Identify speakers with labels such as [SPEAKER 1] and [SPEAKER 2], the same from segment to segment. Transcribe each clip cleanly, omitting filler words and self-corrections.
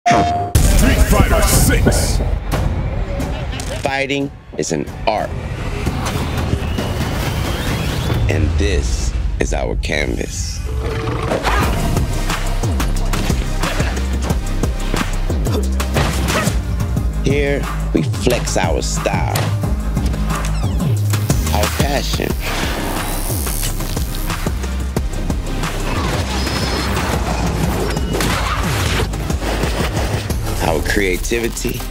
[SPEAKER 1] Street Fighter 6.
[SPEAKER 2] Fighting is an art. And this is our canvas. Here, we flex our style, our passion, our creativity,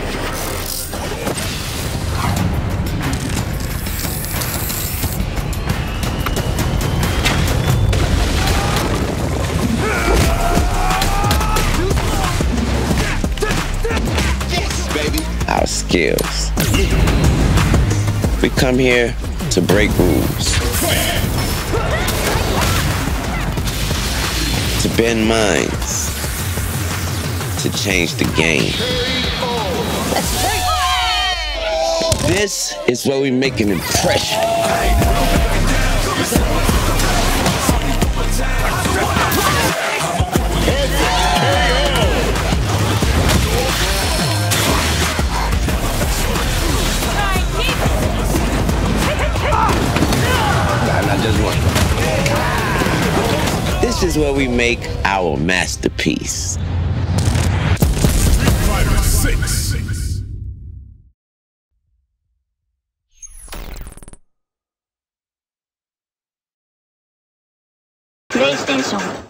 [SPEAKER 2] our skills. We come here to break rules, to bend minds, to change the game. This is where we make an impression. This is where we make our masterpiece.
[SPEAKER 1] Street Fighter 6.
[SPEAKER 3] PlayStation